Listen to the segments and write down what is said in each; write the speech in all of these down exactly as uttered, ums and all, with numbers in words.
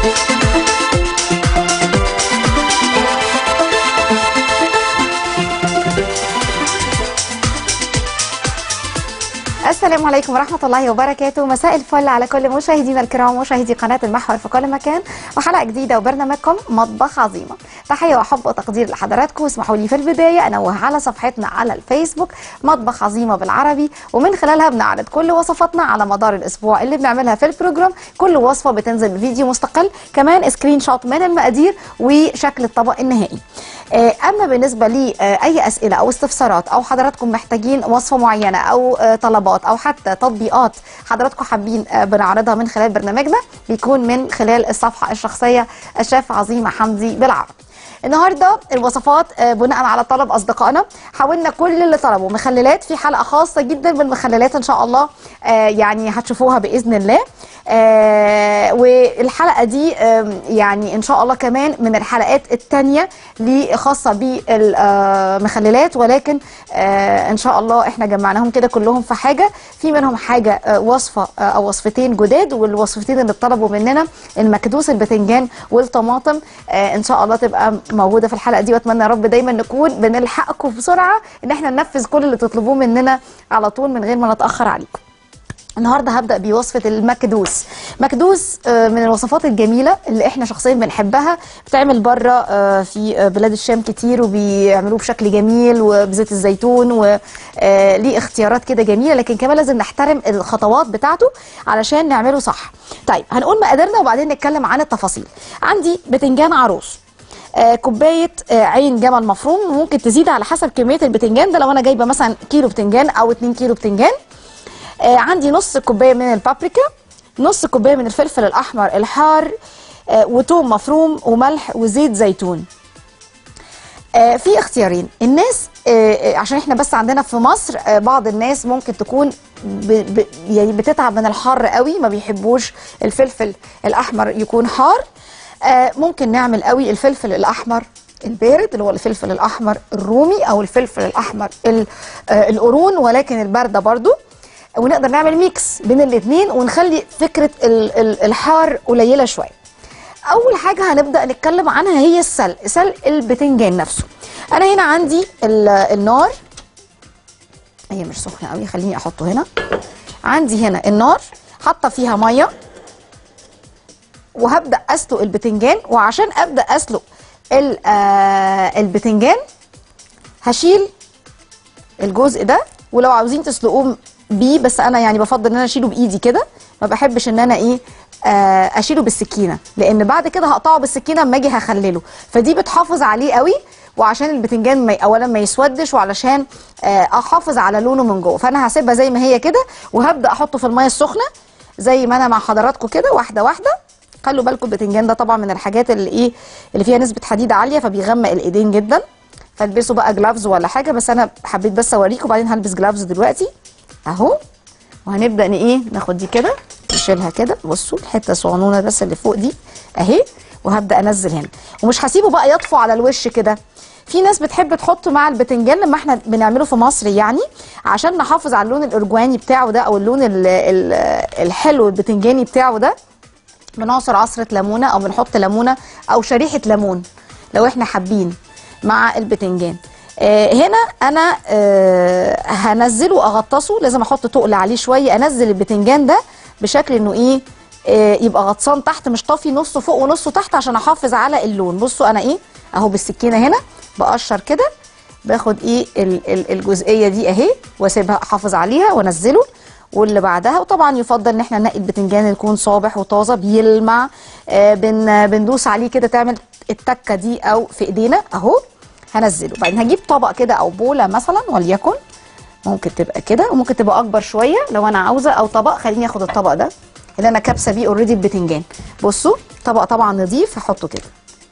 السلام عليكم ورحمة الله وبركاته. مساء الفل على كل مشاهدينا الكرام ومشاهدي قناة المحور في كل مكان، وحلقة جديدة وبرنامجكم مطبخ عظيمة. تحية وحب وتقدير لحضراتكم. اسمحوا لي في البداية أنوه على صفحتنا على الفيسبوك مطبخ عظيمة بالعربي، ومن خلالها بنعرض كل وصفاتنا على مدار الأسبوع اللي بنعملها في البروجرام. كل وصفة بتنزل بفيديو مستقل، كمان سكرين شوت من المقادير وشكل الطبق النهائي. أما بالنسبة لي أي أسئلة أو استفسارات أو حضراتكم محتاجين وصفة معينة أو طلبات أو حتى تطبيقات حضراتكم حابين بنعرضها من خلال برنامجنا، بيكون من خلال الصفحة الشخصية الشيف عظيمة حمدي بالعربي. النهارده الوصفات بناء على طلب اصدقائنا، حاولنا كل اللي طلبوا مخللات في حلقه خاصه جدا بالمخللات ان شاء الله، آه يعني هتشوفوها باذن الله. آه والحلقه دي آه يعني ان شاء الله كمان من الحلقات الثانيه اللي خاصه بالمخللات، ولكن آه ان شاء الله احنا جمعناهم كده كلهم في حاجه، في منهم حاجه آه وصفه آه او وصفتين جداد، والوصفتين اللي طلبوا مننا المكدوس البتنجان والطماطم آه ان شاء الله تبقى موجوده في الحلقه دي. واتمنى يا رب دايما نكون بنلحقكم بسرعه ان احنا ننفذ كل اللي تطلبوه مننا على طول من غير ما نتاخر عليكم. النهارده هبدا بوصفه المكدوس. مكدوس من الوصفات الجميله اللي احنا شخصيا بنحبها، بتعمل بره في بلاد الشام كتير وبيعملوه بشكل جميل وبزيت الزيتون، وليه اختيارات كده جميله، لكن كمان لازم نحترم الخطوات بتاعته علشان نعمله صح. طيب هنقول مقاديرنا وبعدين نتكلم عن التفاصيل. عندي بتنجان عروس، آه كوبايه آه عين جمل مفروم، ممكن تزيد على حسب كميه البتنجان ده. لو انا جايبه مثلا كيلو بتنجان او اتنين كيلو بتنجان. آه عندي نص كوبايه من البابريكا، نص كوبايه من الفلفل الاحمر الحار، آه وتوم مفروم وملح وزيت زيتون. آه في اختيارين. الناس آه عشان احنا بس عندنا في مصر آه بعض الناس ممكن تكون ب ب يعني بتتعب من الحر قوي، ما بيحبوش الفلفل الاحمر يكون حار. آه ممكن نعمل قوي الفلفل الاحمر البارد اللي هو الفلفل الاحمر الرومي او الفلفل الاحمر آه القرون، ولكن البارده برضو، ونقدر نعمل ميكس بين الاثنين ونخلي فكره ال ال الحار قليله شويه. اول حاجه هنبدا نتكلم عنها هي السلق، سلق البتنجان نفسه. انا هنا عندي النار، هي مش سخنه قوي، خليني احطه هنا. عندي هنا النار حاطه فيها ميه، وهبدا اسلق البتنجان. وعشان ابدا اسلق البتنجان هشيل الجزء ده، ولو عاوزين تسلقوه بيه، بس انا يعني بفضل ان انا اشيله بايدي كده، ما بحبش ان انا ايه اشيله بالسكينه، لان بعد كده هقطعه بالسكينه اما اجي هخلله، فدي بتحافظ عليه قوي، وعشان البتنجان ما اولا ما يسودش، وعلشان احافظ على لونه من جوه. فانا هسيبها زي ما هي كده، وهبدا احطه في الميه السخنه زي ما انا مع حضراتكم كده، واحده واحده. خلوا بالكم البتنجان ده طبعا من الحاجات اللي ايه اللي فيها نسبه حديد عاليه، فبيغمق الايدين جدا، فالبسوا بقى جلافز ولا حاجه، بس انا حبيت بس اوريكم، وبعدين هلبس جلافز دلوقتي اهو. وهنبدا ايه ناخد دي كده نشيلها كده، بصوا الحته الصغنونه بس اللي فوق دي اهي، وهبدا انزل هنا، ومش هسيبه بقى يطفو على الوش كده. في ناس بتحب تحط مع البتنجان لما احنا بنعمله في مصر يعني، عشان نحافظ على اللون الارجواني بتاعه ده، او اللون ال ال الحلو البتنجاني بتاعه ده، بنعصر عصره ليمونه او بنحط ليمونه او شريحه ليمون لو احنا حابين مع البتنجان. آه هنا انا آه هنزله اغطسه، لازم احط تقل عليه شويه، انزل البتنجان ده بشكل انه ايه آه يبقى غطسان تحت، مش طافي، نصه فوق ونصه تحت، عشان احافظ على اللون. بصوا انا ايه اهو بالسكينه هنا بقشر كده، باخد ايه الجزئيه دي اهي، واسيبها احافظ عليها وانزله. واللي بعدها، وطبعا يفضل ان احنا ننقي البتنجان يكون صابح وطازه بيلمع، آه بن بندوس عليه كده تعمل التكه دي او في ايدينا اهو. هنزله، بعدين هجيب طبق كده او بوله مثلا وليكن، ممكن تبقى كده وممكن تبقى اكبر شويه لو انا عاوزه، او طبق. خليني اخد الطبق ده اللي انا كابسه بيه اوريدي البتنجان. بصوا طبق طبعا نضيف، هحطه كده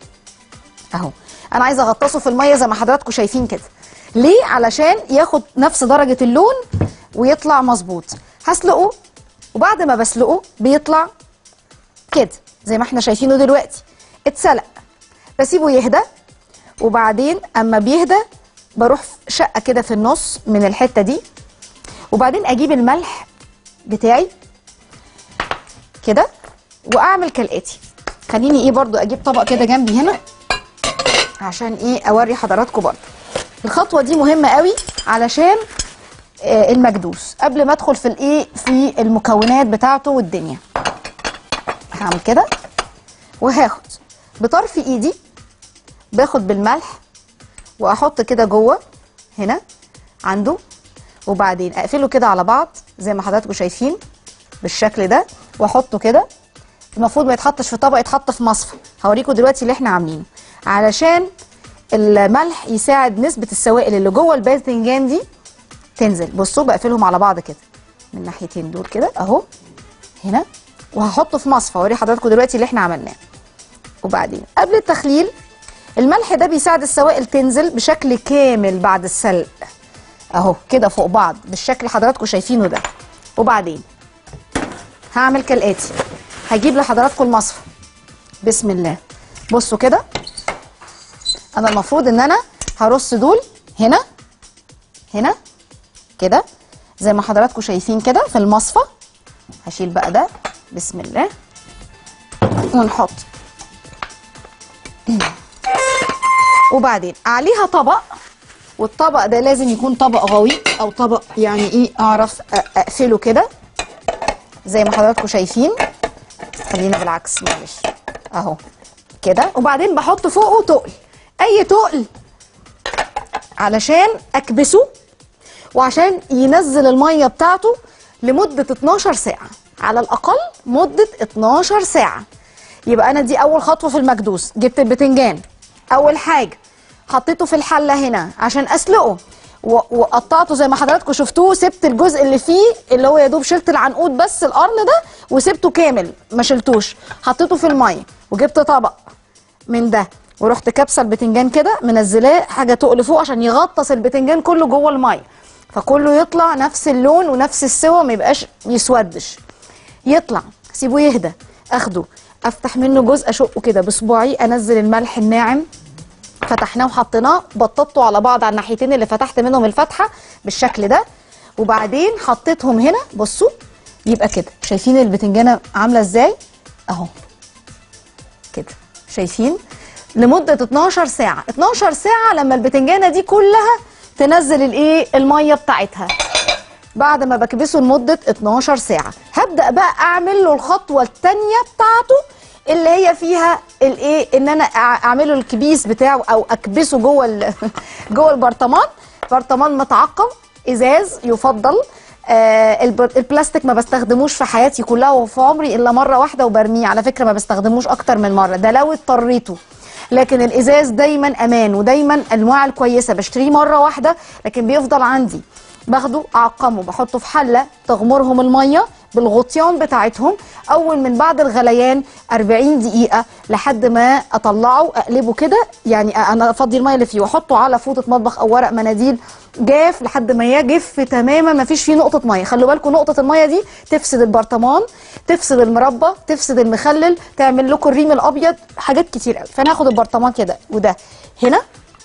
اهو. انا عايزه اغطسه في الميه زي ما حضراتكم شايفين كده. ليه؟ علشان ياخد نفس درجه اللون ويطلع مظبوط. هسلقه، وبعد ما بسلقه بيطلع كده زي ما احنا شايفينه دلوقتي، اتسلق. بسيبه يهدى، وبعدين اما بيهدى بروح شقه كده في النص من الحته دي، وبعدين اجيب الملح بتاعي كده واعمل كالاتي. خليني ايه برضو اجيب طبق كده جنبي هنا عشان ايه اوري حضراتكم برضو. الخطوه دي مهمه قوي علشان آه المكدوس قبل ما ادخل في الايه في المكونات بتاعته والدنيا. هعمل كده وهاخد بطرف ايدي، باخد بالملح واحط كده جوه هنا عنده، وبعدين اقفله كده على بعض زي ما حضراتكم شايفين بالشكل ده، واحطه كده. المفروض ما يتحطش في طبق، يتحط في مصفى. هوريكم دلوقتي اللي احنا عاملينه علشان الملح يساعد نسبه السوائل اللي جوه الباذنجان دي تنزل. بصوا بقفلهم على بعض كده من الناحيتين دول كده اهو هنا، وهحطه في مصفى. هوري حضراتكم دلوقتي اللي احنا عملناه. وبعدين قبل التخليل الملح ده بيساعد السوائل تنزل بشكل كامل بعد السلق اهو كده فوق بعض بالشكل اللي حضراتكم شايفينه ده. وبعدين هعمل كالاتي، هجيب لحضراتكم المصفى. بسم الله. بصوا كده، انا المفروض ان انا هرص دول هنا هنا كده زي ما حضراتكم شايفين كده في المصفى. هشيل بقى ده بسم الله ونحط، وبعدين عليها طبق، والطبق ده لازم يكون طبق غويط او طبق يعني ايه اعرف اقفله كده زي ما حضراتكم شايفين. خلينا بالعكس معلش اهو كده. وبعدين بحط فوقه تقل، اي تقل علشان اكبسه وعشان ينزل الميه بتاعته لمده اتناشر ساعه على الاقل، مده اتناشر ساعه. يبقى انا دي اول خطوه في المكدوس. جبت البتنجان اول حاجه حطيته في الحله هنا عشان اسلقه، وقطعته زي ما حضراتكم شفتوه. سبت الجزء اللي فيه اللي هو يا دوب شلت العنقود بس القرن ده، وسبته كامل ما شلتوش. حطيته في الميه وجبت طبق من ده ورحت كابسه البتنجان كده منزلاه حاجه تقل فوق عشان يغطس البتنجان كله جوه الميه، فكله يطلع نفس اللون ونفس السوا، ما يبقاش يسودش. يطلع سيبه يهدى، اخده افتح منه جزء اشقه كده بصباعي، انزل الملح الناعم فتحناه وحطيناه، بططته على بعض على الناحيتين اللي فتحت منهم الفتحه بالشكل ده. وبعدين حطيتهم هنا. بصوا يبقى كده شايفين البتنجانه عامله ازاي اهو كده، شايفين لمده اتناشر ساعه. اتناشر ساعه لما البتنجانه دي كلها تنزل الايه الميه بتاعتها. بعد ما بكبسه لمده اتناشر ساعه هبدا بقى اعمل له الخطوه الثانيه بتاعته اللي هي فيها الايه ان انا اعمله الكبيس بتاعه او اكبسه جوه جوه البرطمان. برطمان متعقم ازاز يفضل. آه البلاستيك ما بستخدموش في حياتي كلها وفي عمري الا مره واحده وبرميه، على فكره ما بستخدموش اكتر من مره، ده لو اضطريته. لكن الازاز دايما امان، ودايما انواع الكويسه بشتريه مره واحده لكن بيفضل عندي. باخده اعقمه، بحطه في حله تغمرهم الميه بالغطيان بتاعتهم. اول من بعد الغليان اربعين دقيقه لحد ما اطلعه اقلبه كده، يعني انا افضي الميه اللي فيه واحطه على فوطه مطبخ او ورق مناديل جاف لحد ما يجف تماما، ما فيش فيه نقطه ميه. خلوا بالكم نقطه الميه دي تفسد البرطمان، تفسد المربى، تفسد المخلل، تعمل لكم الريم الابيض، حاجات كتير قوي. فانا هاخد البرطمان كده وده هنا،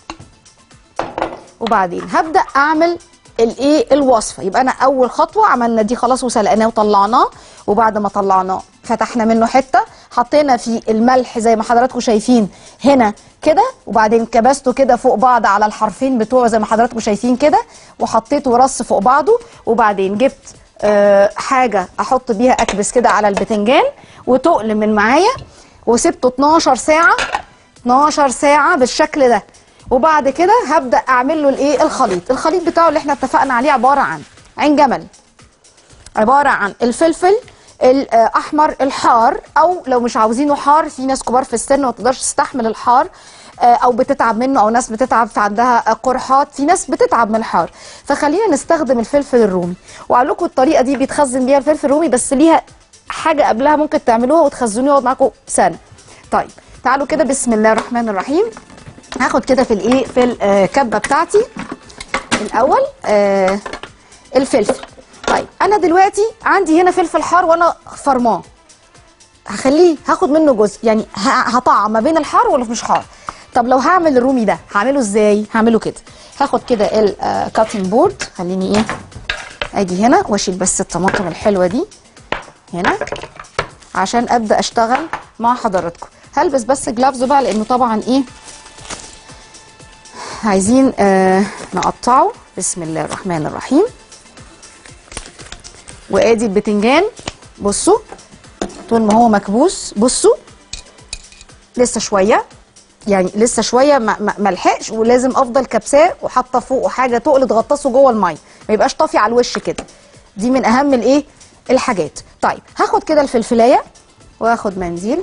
وبعدين هبدا اعمل الايه الوصفه. يبقى انا اول خطوه عملنا دي خلاص وسلقناه وطلعناه، وبعد ما طلعناه فتحنا منه حته، حطينا فيه الملح زي ما حضراتكم شايفين هنا كده، وبعدين كبسته كده فوق بعض على الحرفين بتوعه زي ما حضراتكم شايفين كده، وحطيته رص فوق بعضه. وبعدين جبت أه حاجه احط بيها اكبس كده على البتنجان وتقل من معايا، وسبته اتناشر ساعه اتناشر ساعه بالشكل ده. وبعد كده هبدا اعمل له الايه الخليط. الخليط بتاعه اللي احنا اتفقنا عليه عباره عن عين جمل، عباره عن الفلفل الاحمر الحار، او لو مش عاوزينه حار، في ناس كبار في السن ما تقدرش تستحمل الحار او بتتعب منه، او ناس بتتعب في عندها قرحات، في ناس بتتعب من الحار، فخلينا نستخدم الفلفل الرومي. وقال لكم الطريقه دي بيتخزن بيها الفلفل الرومي، بس ليها حاجه قبلها ممكن تعملوها وتخزنوها يقعد معاكم سنه. طيب تعالوا كده بسم الله الرحمن الرحيم. هاخد كده في الايه في الكبه بتاعتي الاول آه الفلفل. طيب انا دلوقتي عندي هنا فلفل حار وانا فرماه، هخليه هاخد منه جزء، يعني هطعم ما بين الحار واللي مش حار. طب لو هعمل الرومي ده هعمله ازاي؟ هعمله كده، هاخد كده الكاتنج بورد، خليني ايه اجي هنا واشيل بس الطماطم الحلوه دي هنا عشان ابدا اشتغل مع حضراتكم. هلبس بس جلافز بقى لانه طبعا ايه عايزين آه نقطعه. بسم الله الرحمن الرحيم. وادي البتنجان بصوا طول ما هو مكبوس، بصوا لسه شويه، يعني لسه شويه ما ملحقش، ولازم افضل كبساه وحاطه فوقه حاجه تقل تغطسه جوه الميه، ما يبقاش طافي على الوش كده. دي من اهم الايه الحاجات. طيب هاخد كده الفلفلايه واخد منديل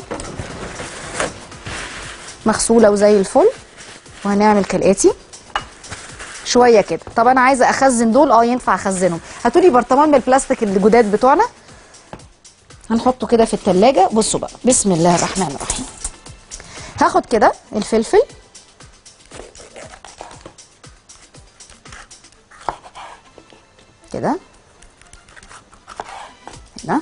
مغسوله وزي الفل، وهنعمل كالاتي شويه كده. طب انا عايزه اخزن دول، اه ينفع اخزنهم. هاتولي برطمان من البلاستيك الجداد بتوعنا هنحطه كده في التلاجة. بصوا بقى بسم الله الرحمن الرحيم. هاخد كده الفلفل كده هنا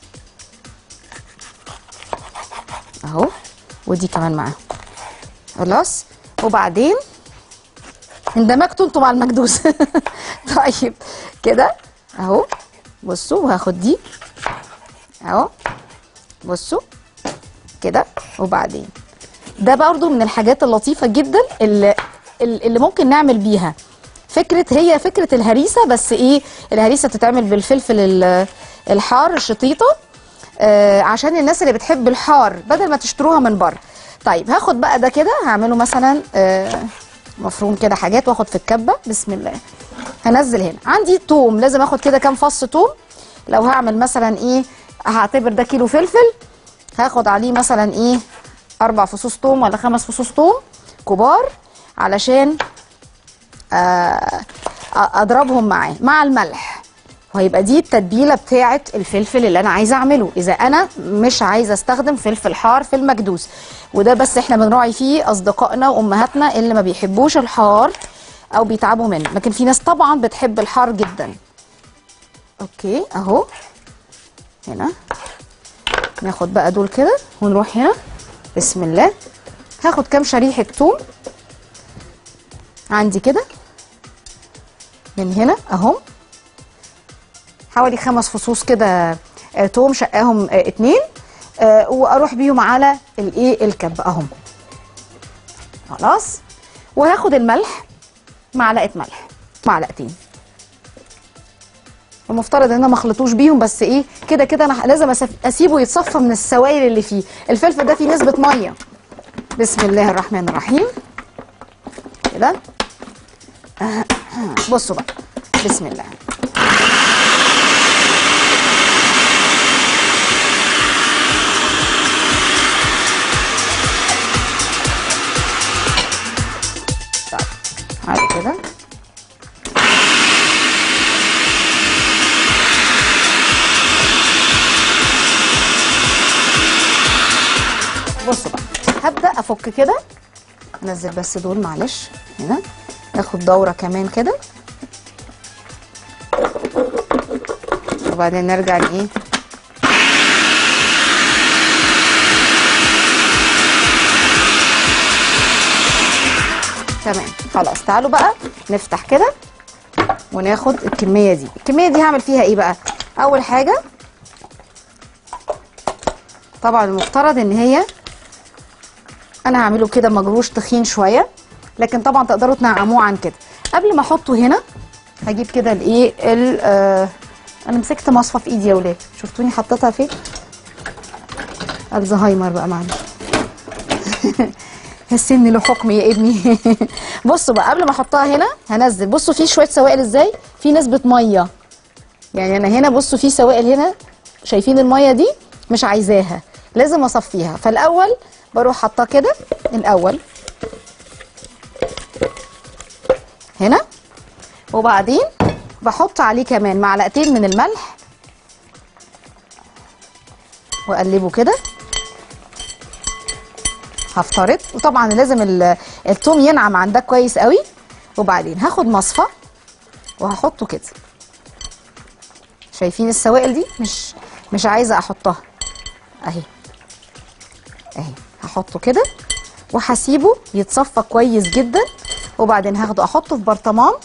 اهو، ودي كمان معاهم خلاص. وبعدين اندمجتوا انتوا مع المكدوس. طيب كده اهو بصوا، وهاخد دي اهو بصوا كده. وبعدين ده برضو من الحاجات اللطيفه جدا اللي اللي ممكن نعمل بيها فكره، هي فكره الهريسه، بس ايه الهريسه تتعمل بالفلفل الحار الشطيطه آه عشان الناس اللي بتحب الحار بدل ما تشتروها من بره. طيب هاخد بقى ده كده هعمله مثلا آه مفروم كده حاجات، واخد في الكبه بسم الله. هنزل هنا عندي توم، لازم اخد كده كام فص توم. لو هعمل مثلا ايه هعتبر ده كيلو فلفل، هاخد عليه مثلا ايه اربع فصوص توم ولا خمس فصوص توم كبار، علشان آه اضربهم معاه مع الملح، وهيبقى دي التتبيله بتاعه الفلفل اللي انا عايزه اعمله اذا انا مش عايزه استخدم فلفل حار في المكدوس. وده بس احنا بنراعي فيه اصدقائنا وامهاتنا اللي ما بيحبوش الحار او بيتعبوا منه، لكن في ناس طبعا بتحب الحار جدا. اوكي اهو هنا ناخد بقى دول كده ونروح هنا بسم الله. هاخد كام شريحه توم عندي كده من هنا اهم، حوالي خمس فصوص كده توم شقاهم اتنين، آه واروح بيهم على الايه الكب اهم خلاص. وهاخد الملح معلقه ملح معلقتين، المفترض ان انا ما اخلطوش بيهم، بس ايه كده كده انا لازم اسيبه يتصفى من السوائل اللي فيه. الفلفل ده فيه نسبه ميه. بسم الله الرحمن الرحيم كده. بصوا بقى بسم الله. طيب كده بصوا بقى هبدأ افك كده، انزل بس دول معلش هنا، ناخد دورة كمان كده، وبعدين نرجع لايه تمام خلاص. تعالوا بقى نفتح كده وناخد الكمية دي. الكمية دي هعمل فيها ايه بقى؟ اول حاجة طبعا المفترض ان هي انا هعمله كده مجروش تخين شويه، لكن طبعا تقدروا تنعموه عن كده. قبل ما احطه هنا هجيب كده الايه آه انا مسكت مصفى في ايدي يا ولاد، شفتوني حطيتها فين؟ الزهايمر بقى معلش. السن له حكم يا ابني. بصوا بقى قبل ما احطها هنا هنزل، بصوا في شويه سوائل ازاي، في نسبه ميه، يعني انا هنا بصوا في سوائل هنا، شايفين الميه دي مش عايزاها، لازم اصفيها. فالاول بروح حاطاه كده الاول هنا، وبعدين بحط عليه كمان معلقتين من الملح واقلبه كده، هفترض. وطبعا لازم الثوم ينعم عندك كويس قوي. وبعدين هاخد مصفى وهحطه كده، شايفين السوائل دي مش مش عايزه احطها اهي اهي، هحطه كده وهسيبه يتصفى كويس جدا. وبعدين هاخده احطه في برطمان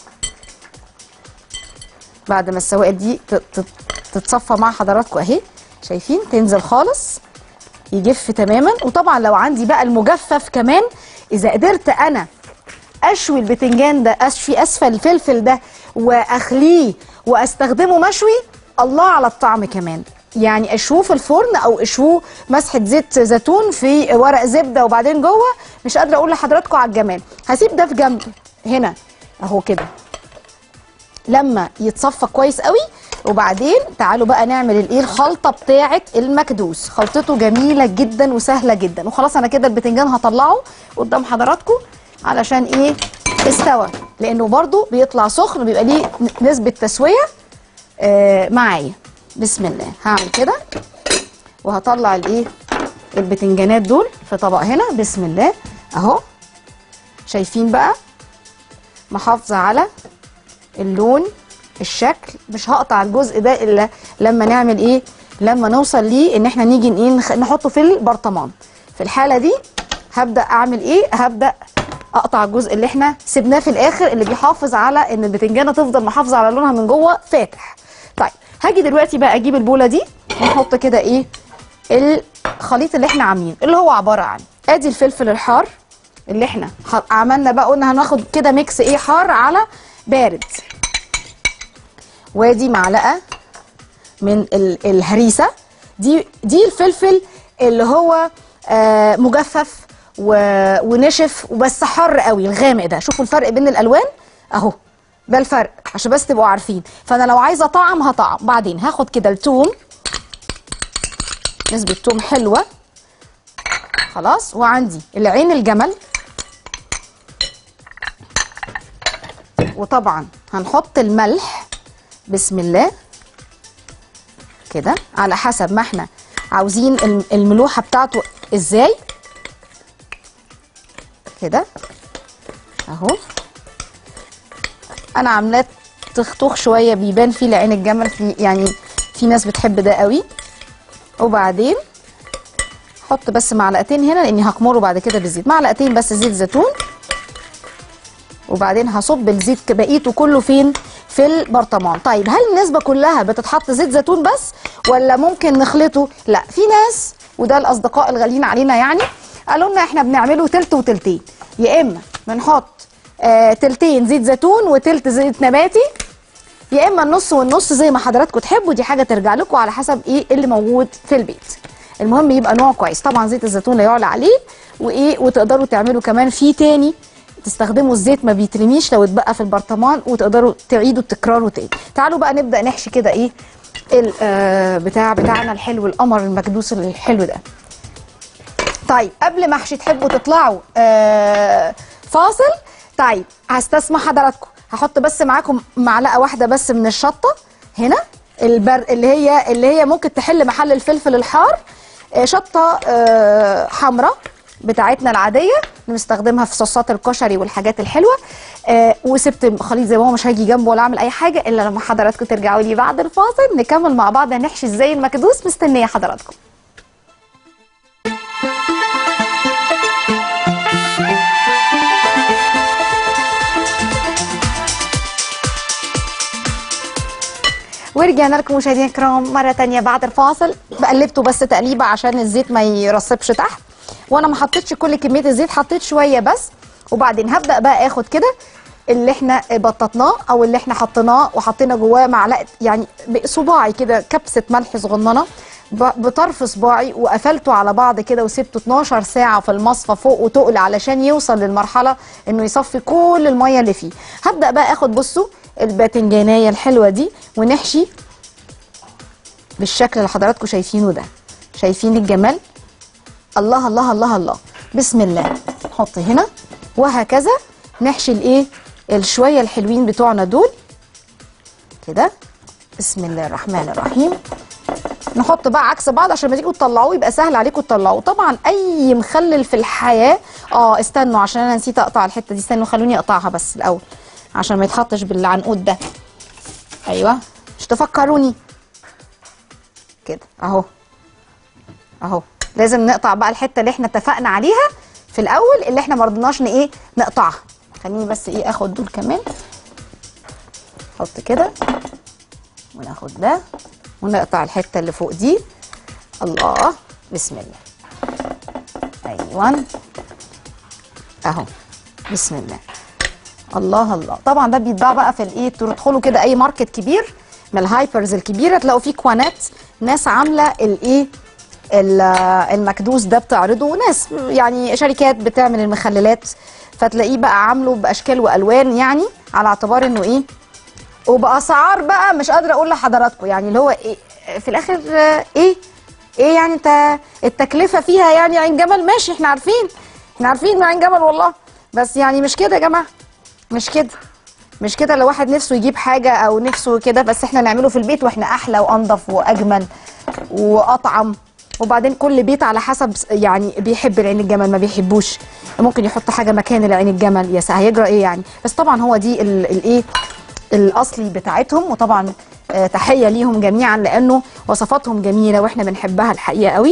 بعد ما السوائل دي تتصفى مع حضراتكم اهي، شايفين تنزل خالص. يجف تماما. وطبعا لو عندي بقى المجفف كمان، اذا قدرت انا اشوي البتنجان ده، اشوي اسفل الفلفل ده واخليه واستخدمه مشوي، الله على الطعم كمان. يعني اشوه في الفرن او اشوه مسحه زيت زيتون في ورق زبده وبعدين جوه، مش قادره اقول لحضراتكم على الجمال. هسيب ده في جنب هنا اهو كده لما يتصفى كويس قوي. وبعدين تعالوا بقى نعمل الايه الخلطه بتاعه المكدوس. خلطته جميله جدا وسهله جدا. وخلاص انا كده البتنجان هطلعه قدام حضراتكم علشان ايه استوى، لانه برضو بيطلع سخن بيبقى ليه نسبه تسويه آه معايا. بسم الله هعمل كده وهطلع الايه البتنجانات دول في طبق هنا. بسم الله اهو، شايفين بقى محافظه على اللون الشكل. مش هقطع الجزء ده الا لما نعمل ايه، لما نوصل ليه ان احنا نيجي ايه نحطه في البرطمان. في الحاله دي هبدا اعمل ايه، هبدا اقطع الجزء اللي احنا سيبناه في الاخر، اللي بيحافظ على ان البتنجانه تفضل محافظه على لونها من جوه فاتح. طيب هاجي دلوقتي بقى اجيب البوله دي ونحط كده ايه الخليط اللي احنا عاملينه، اللي هو عباره عن ادي الفلفل الحار اللي احنا عملنا بقى، قلنا هناخد كده ميكس ايه حار على بارد. وادي معلقه من الهريسه، دي دي الفلفل اللي هو آه مجفف ونشف وبس حر قوي الغامق ده. شوفوا الفرق بين الالوان اهو، ده الفرق عشان بس تبقوا عارفين. فانا لو عايزه طعم هطعم. بعدين هاخد كده الثوم، نسبه ثوم حلوه خلاص. وعندي العين الجمل، وطبعا هنحط الملح بسم الله كده على حسب ما احنا عاوزين الملوحه بتاعته ازاي كده اهو. انا عاملاه تختخ شويه بيبان فيه العين الجمل، في يعني في ناس بتحب ده قوي. وبعدين احط بس معلقتين هنا لاني هخمره بعد كده بالزيت، معلقتين بس زيت زيتون. وبعدين هصب الزيت بقيته كله فين، في البرطمان. طيب هل النسبه كلها بتتحط زيت زيتون بس ولا ممكن نخلطه؟ لا، في ناس وده الاصدقاء الغاليين علينا يعني قالوا لنا احنا بنعمله تلت وتلتين، يا اما بنحط آه تلتين زيت زيتون وتلت زيت نباتي، يا اما النص والنص زي ما حضراتكم تحبوا. دي حاجه ترجع لكم على حسب ايه اللي موجود في البيت. المهم يبقى نوع كويس. طبعا زيت الزيتون لا يعلى عليه. وايه وتقدروا تعملوا كمان فيه تاني، تستخدموا الزيت ما بيترميش لو اتبقى في البرطمان، وتقدروا تعيدوا التكرار تاني. تعالوا بقى نبدا نحشي كده ايه البتاع بتاعنا الحلو القمر المكدوس الحلو ده. طيب قبل ما احشي تحبوا تطلعوا آه فاصل؟ طيب هستسمح حضراتكم، هحط بس معاكم معلقه واحده بس من الشطه هنا البر اللي هي اللي هي ممكن تحل محل الفلفل الحار. آه شطه آه حمراء بتاعتنا العاديه بنستخدمها في صوصات الكشري والحاجات الحلوه. آه وسبت خليط زي ما هو، مش هاجي جنبه ولا اعمل اي حاجه الا لما حضراتكم ترجعوا لي بعد الفاصل نكمل مع بعض هنحشي ازاي المكدوس. مستنيه حضراتكم. ورجعنا لكم مشاهدينا الكرام مره ثانيه بعد الفاصل. بقلبته بس تقليبه عشان الزيت ما يرسبش تحت، وانا ما حطيتش كل كميه الزيت، حطيت شويه بس. وبعدين هبدا بقى اخد كده اللي احنا بططناه او اللي احنا حطيناه وحطينا جواه معلقه يعني صباعي كده كبسه ملح صغننه بطرف صباعي، وقفلته على بعض كده وسبته اتناشر ساعه في المصفى فوق وتقل علشان يوصل للمرحله انه يصفي كل الميه اللي فيه. هبدا بقى اخد بصوا الباذنجانيه الحلوه دي ونحشي بالشكل اللي حضراتكم شايفينه ده. شايفين الجمال؟ الله الله الله الله. بسم الله نحط هنا وهكذا نحشي الايه الشويه الحلوين بتوعنا دول كده. بسم الله الرحمن الرحيم. نحط بقى عكس بعض عشان لما تيجوا تطلعوه يبقى سهل عليكم تطلعوه. طبعا اي مخلل في الحياه اه استنوا عشان انا نسيت اقطع الحته دي، استنوا خلوني اقطعها بس الاول عشان ما يتحطش بالعنقود ده. ايوه مش تفكروني كده اهو اهو. لازم نقطع بقى الحته اللي احنا اتفقنا عليها في الاول اللي احنا ما رضيناش ايه نقطعها. خليني بس ايه اخد دول كمان، نحط كده وناخد ده ونقطع الحته اللي فوق دي. الله بسم الله ايوه اهو. بسم الله. الله الله. طبعا ده بيتباع بقى في الايه، تدخلوا كده اي ماركت كبير من الهايبرز الكبيره تلاقوا فيه كوانات ناس عامله الايه المكدوس ده بتعرضه، ناس يعني شركات بتعمل المخللات، فتلاقيه بقى عامله باشكال والوان، يعني على اعتبار انه ايه، وباسعار بقى مش قادره اقول لحضراتكم يعني اللي هو ايه في الاخر. ايه ايه يعني انت التكلفه فيها يعني عين جمل، ماشي احنا عارفين احنا عارفين عين جمل والله، بس يعني مش كده يا جماعه، مش كده مش كده. لو واحد نفسه يجيب حاجه او نفسه كده، بس احنا نعمله في البيت واحنا احلى وانضف واجمل واطعم. وبعدين كل بيت على حسب يعني بيحب العين الجمل ما بيحبوش، ممكن يحط حاجه مكان العين الجمل، يا هيجرى ايه يعني. بس طبعا هو دي الايه الاصلي بتاعتهم، وطبعا آه تحيه ليهم جميعا لانه وصفاتهم جميله واحنا بنحبها الحقيقه قوي.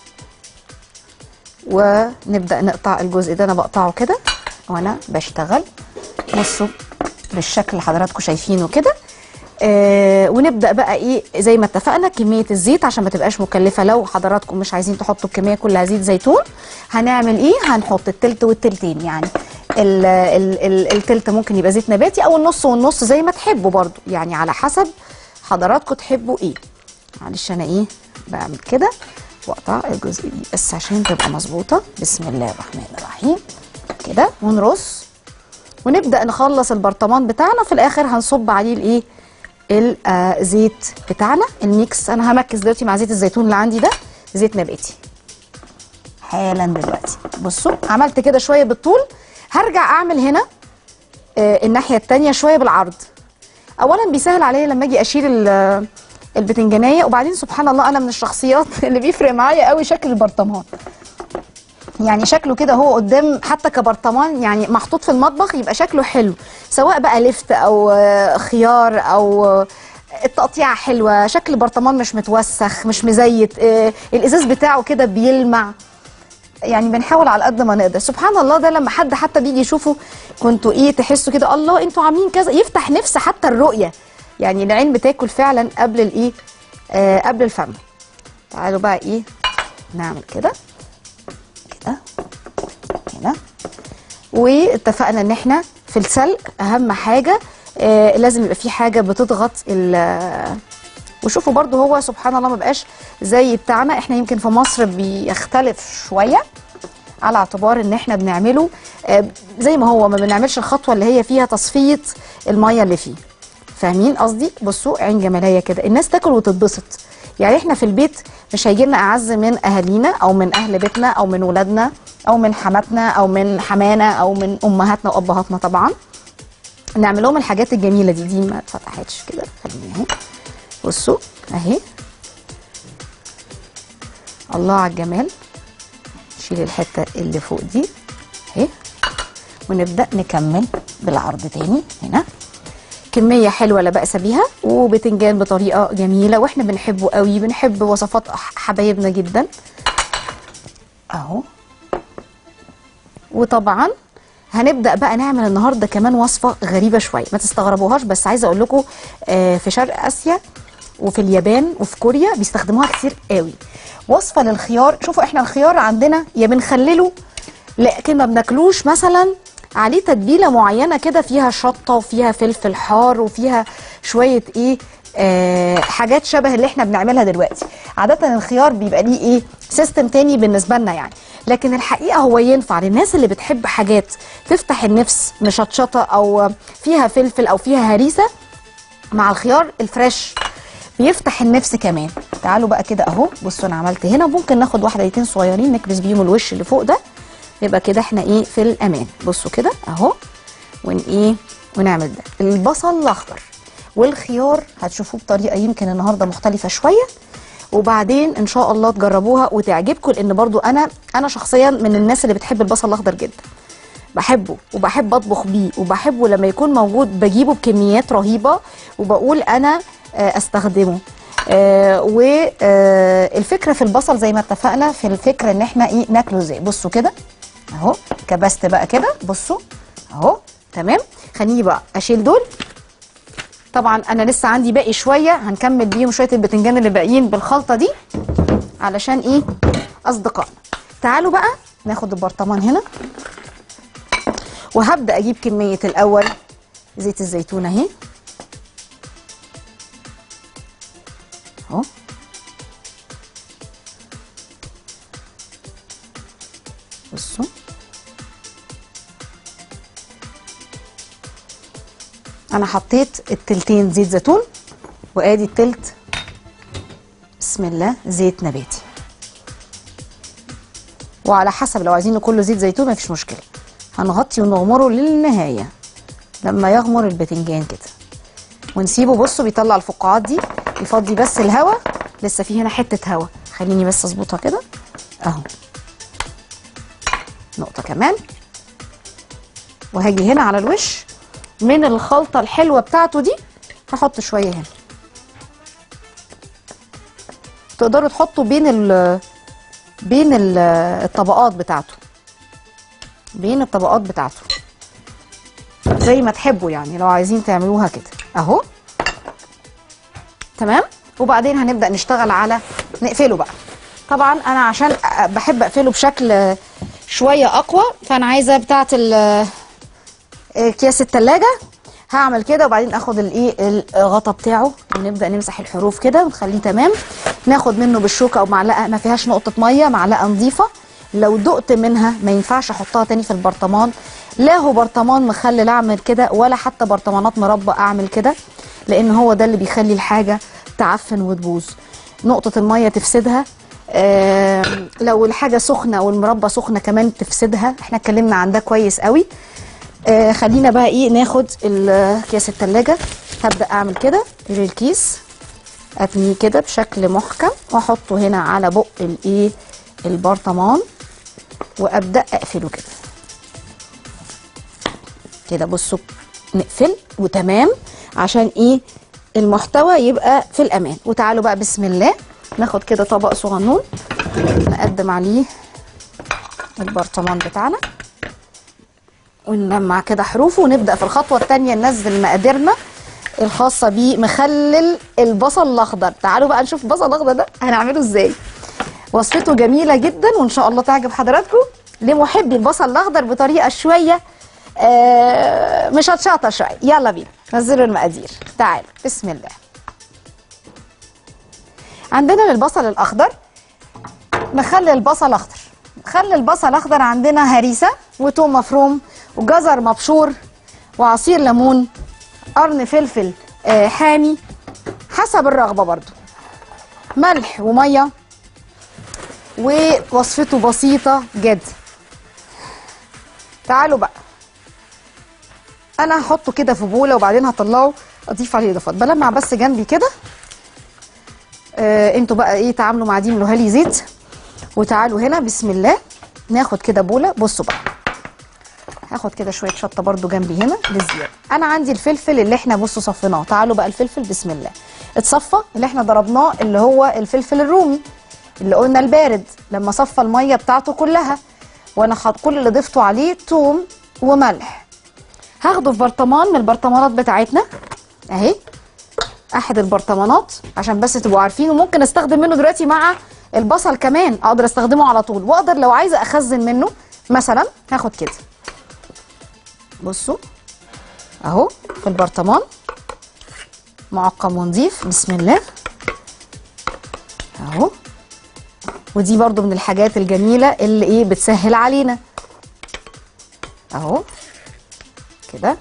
ونبدا نقطع الجزء ده، انا بقطعه كده وانا بشتغل، بصوا بالشكل اللي حضراتكم شايفينه كده. آه ونبدا بقى ايه زي ما اتفقنا كميه الزيت عشان ما تبقاش مكلفه. لو حضراتكم مش عايزين تحطوا الكميه كلها زيت زيتون، هنعمل ايه، هنحط التلت والتلتين، يعني ال ال ال التلت ممكن يبقى زيت نباتي او النص والنص زي ما تحبوا برضو، يعني على حسب حضراتكم تحبوا ايه. معلش انا ايه بعمل كده واقطع الجزء دي بس عشان تبقى مظبوطه. بسم الله الرحمن الرحيم كده، ونرص ونبدا نخلص البرطمان بتاعنا. في الاخر هنصب عليه الايه الزيت بتاعنا الميكس. انا همكس دلوقتي مع زيت الزيتون اللي عندي ده، زيت نباتي حالا دلوقتي. بصوا عملت كده شويه بالطول، هرجع اعمل هنا آه الناحيه الثانيه شويه بالعرض. اولا بيسهل عليا لما اجي اشيل البتنجانيه، وبعدين سبحان الله انا من الشخصيات اللي بيفرق معايا قوي شكل البرطمان، يعني شكله كده هو قدام حتى كبرطمان يعني محطوط في المطبخ يبقى شكله حلو، سواء بقى لفت او خيار او التقطيعه حلوه، شكل البرطمان مش متوسخ مش مزيت، الازاز بتاعه كده بيلمع، يعني بنحاول على قد ما نقدر. سبحان الله ده لما حد حتى بيجي يشوفه كنتوا ايه تحسوا كده الله انتوا عاملين كذا، يفتح نفس حتى الرؤيه، يعني العين بتاكل فعلا قبل الايه آه قبل الفم. تعالوا بقى ايه نعمل كده كده هنا. واتفقنا ان احنا في السلق اهم حاجه آه لازم يبقى في حاجه بتضغط ال وشوفوا برضو هو سبحان الله ما بقاش زي بتاعنا، احنا يمكن في مصر بيختلف شويه على اعتبار ان احنا بنعمله آه زي ما هو، ما بنعملش الخطوه اللي هي فيها تصفيه الميه اللي فيه. فاهمين قصدي؟ بصوا عين جماليه كده الناس تاكل وتتبسط. يعني احنا في البيت مش هيجي لنا اعز من اهالينا او من اهل بيتنا او من ولادنا او من حماتنا او من حمانا او من امهاتنا وابهاتنا، طبعا نعمل لهم الحاجات الجميله دي. دي ما اتفتحتش كده، خلينا اهي بصوا اهي. الله على الجمال. نشيل الحته اللي فوق دي اهي ونبدا نكمل بالعرض تاني هنا. كميه حلوه لا باس بيها، وبتنجان بطريقه جميله واحنا بنحبه قوي، بنحب وصفات حبايبنا جدا اهو. وطبعا هنبدا بقى نعمل النهارده كمان وصفه غريبه شويه ما تستغربوهاش، بس عايزه اقول لكم آه في شرق اسيا وفي اليابان وفي كوريا بيستخدموها كتير قوي. وصفه للخيار. شوفوا احنا الخيار عندنا يا بنخلله لكن ما بناكلوش مثلا عليه تتبيله معينه كده فيها شطه وفيها فلفل حار وفيها شويه ايه آه حاجات شبه اللي احنا بنعملها دلوقتي. عاده الخيار بيبقى ليه ايه سيستم تاني بالنسبه لنا يعني، لكن الحقيقه هو ينفع للناس اللي بتحب حاجات تفتح النفس مشطشطه او فيها فلفل او فيها هريسه. مع الخيار الفريش بيفتح النفس كمان. تعالوا بقى كده اهو بصوا انا عملت هنا، ممكن ناخد واحدتين صغيرين نكبس بيهم الوش اللي فوق ده، يبقى كده احنا ايه في الامان. بصوا كده اهو ون ايه ونعمل ده. البصل الاخضر والخيار هتشوفوه بطريقه يمكن النهارده مختلفه شويه، وبعدين ان شاء الله تجربوها وتعجبكم، لان برضو انا انا شخصيا من الناس اللي بتحب البصل الاخضر جدا، بحبه وبحب اطبخ بيه وبحبه لما يكون موجود بجيبه بكميات رهيبه وبقول انا استخدمه. آه والفكره في البصل زي ما اتفقنا في الفكره ان احنا ايه ناكله ازاي. بصوا كده اهو كبست بقى كده بصوا اهو تمام. خليني بقى اشيل دول، طبعا انا لسه عندي باقي شويه هنكمل بيهم شويه البتنجان اللي باقيين بالخلطه دي علشان ايه اصدقائنا. تعالوا بقى ناخد البرطمان هنا وهبدا اجيب كميه الاول زيت الزيتون اهي اهو، بصوا انا حطيت التلتين زيت زيتون وادي التلت بسم الله زيت نباتي، وعلى حسب لو عايزينه كله زيت زيتون مفيش مشكله. هنغطي ونغمره للنهايه لما يغمر الباذنجان كده ونسيبه. بصوا بيطلع الفقاعات دي، يفضي بس الهواء، لسه في هنا حته هواء، خليني بس اظبطها كده اهو، نقطه كمان. وهاجي هنا على الوش من الخلطه الحلوه بتاعته دي هحط شويه هنا. تقدروا تحطوا بين ال بين ال الطبقات بتاعته، بين الطبقات بتاعته زي ما تحبوا، يعني لو عايزين تعملوها كده اهو تمام. وبعدين هنبدأ نشتغل على نقفله بقى. طبعا انا عشان بحب اقفله بشكل شويه اقوى، فانا عايزه بتاعه اكياس التلاجة هعمل كده، وبعدين اخد الايه الغطا بتاعه ونبدا نمسح الحروف كده ونخليه تمام. ناخد منه بالشوكه او معلقه ما فيهاش نقطه ميه، معلقه نظيفه، لو دقت منها ما ينفعش احطها تاني في البرطمان. لا هو برطمان مخلل اعمل كده، ولا حتى برطمانات مربى اعمل كده، لان هو ده اللي بيخلي الحاجه تعفن وتبوظ. نقطه الميه تفسدها، آه لو الحاجه سخنه والمربى سخنه كمان تفسدها. احنا اتكلمنا عن ده كويس قوي. آه خلينا بقى ايه ناخد كيس التلاجة. هبدا اعمل كده للكيس، اتنيه كده بشكل محكم واحطه هنا على بق الايه البرطمان وابدا اقفله كده كده. بصوا نقفل وتمام عشان ايه المحتوى يبقى في الامان. وتعالوا بقى بسم الله ناخد كده طبق صغنون نقدم عليه البرطمان بتاعنا ونلمع كده حروفه، ونبدا في الخطوه الثانيه ننزل مقاديرنا الخاصه بمخلل البصل الاخضر. تعالوا بقى نشوف البصل الاخضر ده هنعمله ازاي. وصفته جميله جدا وان شاء الله تعجب حضراتكم لمحبي البصل الاخضر بطريقه شويه آه مش هتشاطر شويه. يلا بينا نزلوا المقادير. تعالوا بسم الله. عندنا للبصل الاخضر مخلل بصل اخضر. مخلل بصل اخضر عندنا هريسه وتوم مفروم وجزر مبشور وعصير ليمون، قرن فلفل آه حامي حسب الرغبه برضو، ملح وميه. ووصفته بسيطه جدا. تعالوا بقى انا هحطه كده في بوله وبعدين هطلعه اضيف عليه اضافات. بلمع بس جنبي كده. آه انتوا بقى ايه تعاملوا مع دي، ملوها لي زيت. وتعالوا هنا بسم الله ناخد كده بوله. بصوا بقى هاخد كده شويه شطه برده جنبي هنا للزياده. انا عندي الفلفل اللي احنا بصوا صفيناه. تعالوا بقى الفلفل بسم الله اتصفى اللي احنا ضربناه اللي هو الفلفل الرومي اللي قلنا البارد لما صفى الميه بتاعته كلها. وانا حاط كل اللي ضفته عليه توم وملح. هاخده في برطمان من البرطمانات بتاعتنا اهي، احد البرطمانات عشان بس تبقوا عارفين. وممكن استخدم منه دلوقتي مع البصل كمان، اقدر استخدمه على طول. واقدر لو عايزه اخزن منه مثلا هاخد كده بصوا اهو في البرطمان معقم ونضيف بسم الله اهو. ودي برضو من الحاجات الجميله اللي ايه بتسهل علينا اهو كده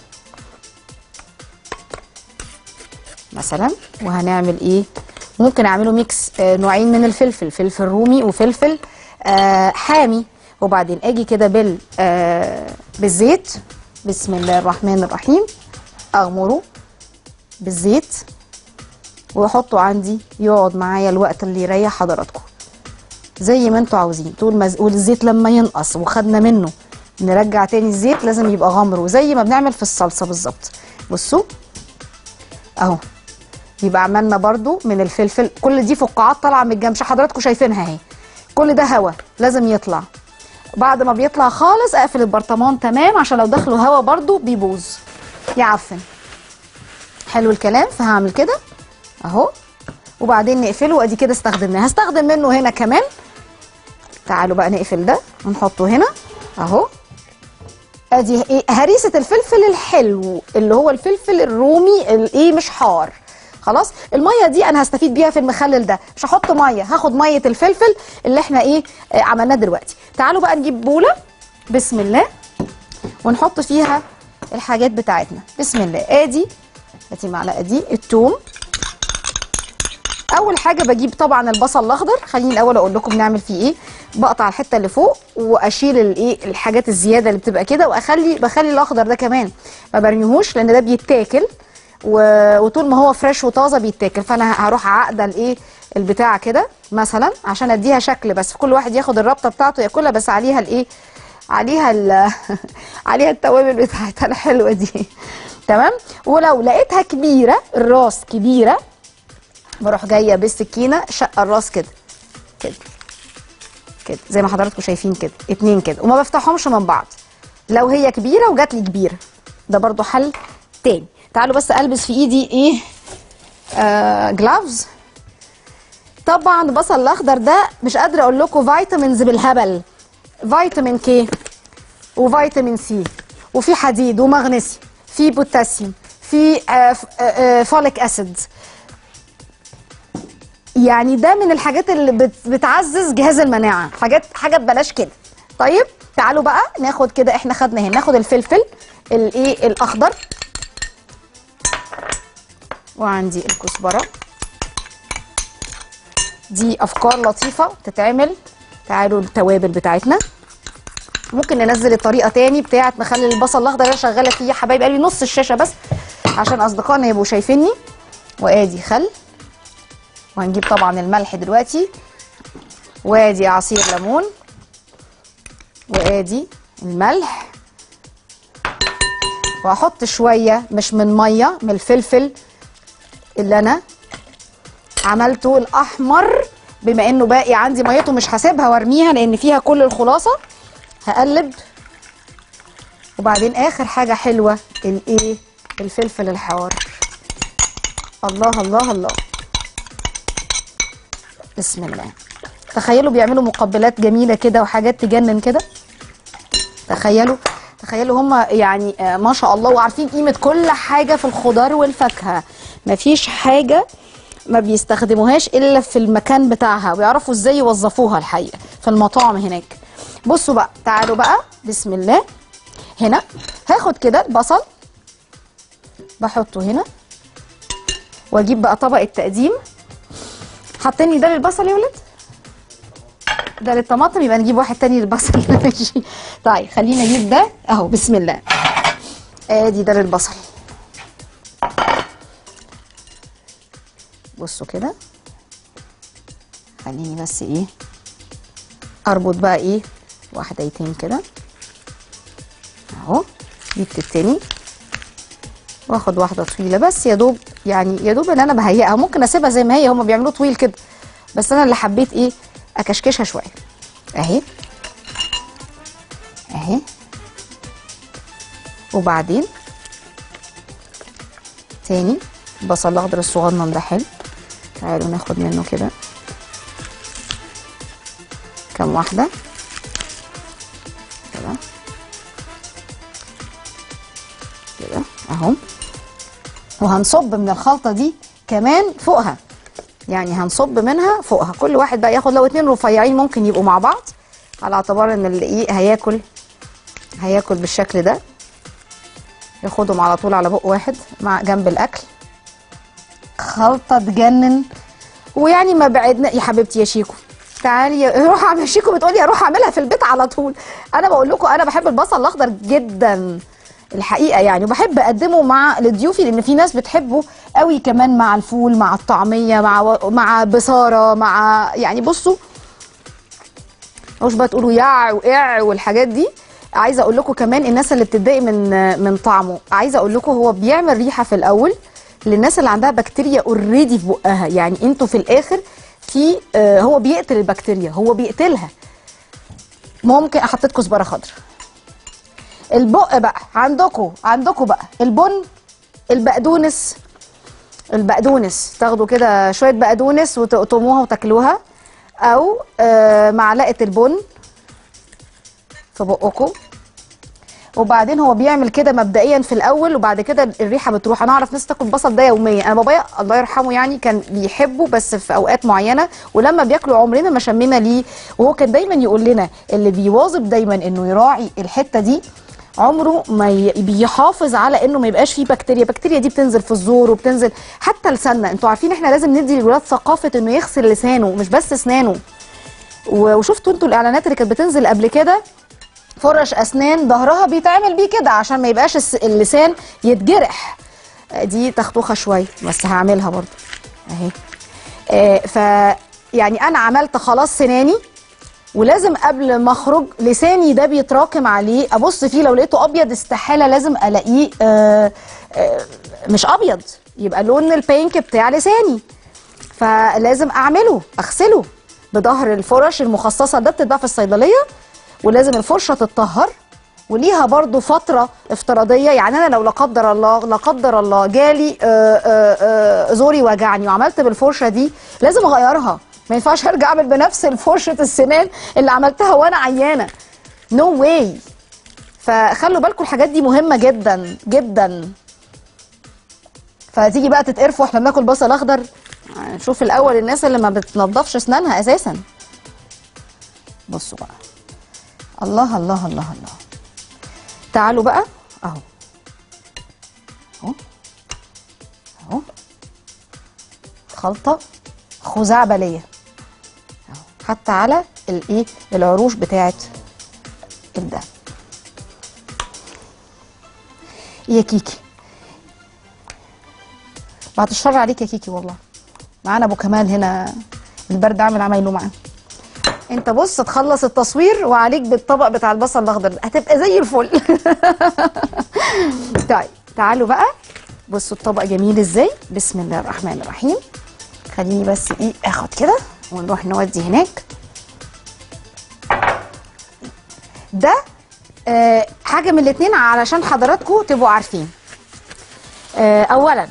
مثلا. وهنعمل ايه ممكن اعمله ميكس آه نوعين من الفلفل، فلفل رومي وفلفل آه حامي. وبعدين اجي كده بال آه بالزيت بسم الله الرحمن الرحيم، اغمره بالزيت واحطه عندي يقعد معايا الوقت اللي يريح حضراتكم زي ما انتوا عاوزين. طول ما والزيت لما ينقص وخدنا منه نرجع تاني الزيت، لازم يبقى غمره زي ما بنعمل في الصلصه بالظبط. بصوا اهو يبقى عملنا برضو من الفلفل. كل دي فقاعات طالعه من الجنب حضراتكم شايفينها اهي، كل ده هوا لازم يطلع. بعد ما بيطلع خالص اقفل البرطمان تمام عشان لو دخلوا هوا برضو بيبوظ يعفن. حلو الكلام. فهعمل كده اهو وبعدين نقفله. وادي كده استخدمناه. هستخدم منه هنا كمان تعالوا بقى نقفل ده ونحطه هنا اهو. ادي ايه هريسه الفلفل الحلو اللي هو الفلفل الرومي الايه مش حار. خلاص الميه دي انا هستفيد بيها في المخلل ده، مش هحط ميه، هاخد ميه الفلفل اللي احنا ايه آه عملناه دلوقتي. تعالوا بقى نجيب بوله بسم الله ونحط فيها الحاجات بتاعتنا. بسم الله. ادي ادي معلقه دي الثوم. اول حاجه بجيب طبعا البصل الاخضر، خليني الاول اقول لكم نعمل فيه ايه. بقطع الحته اللي فوق واشيل الايه الحاجات الزياده اللي بتبقى كده، واخلي بخلي الاخضر ده كمان ما برميهوش لان ده بيتاكل، وطول ما هو فريش وطازه بيتاكل. فانا هروح عقده الايه البتاع كده مثلا عشان اديها شكل، بس كل واحد ياخد الربطه بتاعته ياكلها، بس عليها الايه عليها ال عليها التوابل بتاعتها الحلوه دي. تمام. ولو لقيتها كبيره الراس كبيره بروح جايه بالسكينه شق الراس كده كده كده زي ما حضراتكم شايفين كده اتنين كده، وما بفتحهمش من بعض لو هي كبيره وجات لي كبيره. ده برضو حل تاني. تعالوا بس البس في ايدي ايه آه جلافز. طبعا البصل الاخضر ده مش قادره اقول لكم فيتامينز بالهبل، فيتامين كي وفيتامين سي وفي حديد ومغنيسيوم، في بوتاسيوم، في آه آه فوليك اسيد. يعني ده من الحاجات اللي بتعزز جهاز المناعه، حاجات حاجه ببلاش كده. طيب تعالوا بقى ناخد كده، احنا خدنا هنا ناخد الفلفل الايه الاخضر، وعندي الكزبره. دي افكار لطيفه تتعمل. تعالوا التوابل بتاعتنا ممكن ننزل الطريقه تاني بتاعه مخلل البصل الاخضر اللي شغاله فيه يا حبايب قلبي، نص الشاشه بس عشان اصدقائنا يبقوا شايفيني. وادي خل، وهنجيب طبعا الملح دلوقتي، وادي عصير ليمون، وادي الملح، وهحط شويه مش من ميه من الفلفل اللي انا عملته الاحمر، بما انه باقي عندي ميته مش هسيبها وارميها لان فيها كل الخلاصه. هقلب. وبعدين اخر حاجه حلوه الايه الفلفل الحار. الله الله الله، بسم الله. تخيلوا بيعملوا مقبلات جميله كده وحاجات تجنن كده. تخيلوا تخيلوا هم يعني آه ما شاء الله، وعارفين قيمه كل حاجه في الخضار والفاكهه. مفيش حاجه ما بيستخدموهاش الا في المكان بتاعها، ويعرفوا ازاي يوظفوها الحقيقه في المطاعم هناك. بصوا بقى، تعالوا بقى بسم الله. هنا هاخد كده البصل بحطه هنا، واجيب بقى طبق التقديم. حاطيني ده للبصل يا ولد، ده للطماطم، يبقى نجيب واحد تاني للبصل. ماشي. طيب خلينا نجيب ده اهو. بسم الله. ادي ده للبصل. بصوا كده، خليني بس ايه اربط بقى ايه واحدتين كده اهو. جبت التاني واخد واحده طويله بس يا دوب، يعني يا دوب ان انا بهيئها. ممكن اسيبها زي ما هي، هما بيعملوه طويل كده، بس انا اللي حبيت ايه اكشكشها شويه اهي اهي. وبعدين تاني البصل الاخضر الصغنن ده حلو. تعالوا ناخد منه كده كام واحده كده كده اهو. وهنصب من الخلطه دي كمان فوقها، يعني هنصب منها فوقها. كل واحد بقى ياخد، لو اتنين رفيعين ممكن يبقوا مع بعض، على اعتبار ان اللي ايه هياكل هياكل بالشكل ده، ياخدهم على طول على بق واحد مع جنب الاكل. خلطه تجنن. ويعني ما بعدنا يا حبيبتي يا شيكو، تعالي روح اعمل. شيكو بتقولي اروح اعملها في البيت على طول. انا بقول لكم انا بحب البصل الاخضر جدا الحقيقه يعني، وبحب اقدمه مع لضيوفي، لان في ناس بتحبه قوي كمان مع الفول، مع الطعميه، مع مع بصاره، مع يعني بصوا مش بقى تقولوا يع وقع والحاجات دي. عايزه اقول لكم كمان الناس اللي بتتضايق من من طعمه، عايزه اقول لكم هو بيعمل ريحه في الاول للناس اللي عندها بكتيريا اوريدي في بقها. يعني انتوا في الاخر في آه هو بيقتل البكتيريا، هو بيقتلها. ممكن حطيت كزبره خضراء. البق بقى عندكم عندكم بقى البن، البقدونس، البقدونس تاخدوا كده شويه بقدونس وتقطموها وتاكلوها. او آه معلقه البن في بقكم. وبعدين هو بيعمل كده مبدئيا في الاول، وبعد كده الريحه بتروح. انا اعرف ناس تاكل بصل ده يوميا، انا بابايا الله يرحمه يعني كان بيحبه بس في اوقات معينه، ولما بياكلوا عمرنا ما شمينا ليه. وهو كان دايما يقول لنا اللي بيواظب دايما انه يراعي الحته دي عمره ما ي... بيحافظ على انه ما يبقاش فيه بكتيريا. البكتيريا دي بتنزل في الزور وبتنزل حتى لساننا. انتوا عارفين احنا لازم ندي للولاد ثقافه انه يغسل لسانه مش بس اسنانه. وشفتوا انتوا الاعلانات اللي كانت بتنزل قبل كده، فرش اسنان ظهرها بيتعمل بيه كده عشان ما يبقاش اللسان يتجرح. دي تختوخه شويه بس هعملها برضو اهي. آه ف يعني انا عملت خلاص سناني، ولازم قبل ما اخرج لساني ده بيتراكم عليه، ابص فيه لو لقيته ابيض استحاله لازم الاقيه آه آه مش ابيض، يبقى لون البينك بتاع لساني. فلازم اعمله اغسله بظهر الفرش المخصصه ده بتتباع في الصيدليه، ولازم الفرشه تتطهر وليها برضو فتره افتراضيه. يعني انا لو لا قدر الله لا قدر الله جالي آآ آآ زوري وجعني وعملت بالفرشه دي لازم اغيرها، ما ينفعش ارجع اعمل بنفس فرشه السنان اللي عملتها وانا عيانه. نو no واي. فخلوا بالكم الحاجات دي مهمه جدا جدا. فتيجي بقى تتقرفوا واحنا بناكل بصل اخضر. نشوف الاول الناس اللي ما بتنضفش اسنانها اساسا. بصوا بقى، الله الله الله الله. تعالوا بقى اهو اهو اهو خلطه خزعبليه اهو، حتى على الايه العروش بتاعه الدم. يا كيكي بعد الشر عليك يا كيكي، والله معانا ابو كمال هنا البرد عامل عمايله معانا. انت بص تخلص التصوير وعليك بالطبق بتاع البصل الاخضر ده هتبقى زي الفل. طيب تعالوا بقى بصوا الطبق جميل ازاي. بسم الله الرحمن الرحيم. خليني بس ايه اخد كده ونروح نودي هناك. ده آه حاجه من الاتنين علشان حضراتكم تبقوا عارفين. آه اولا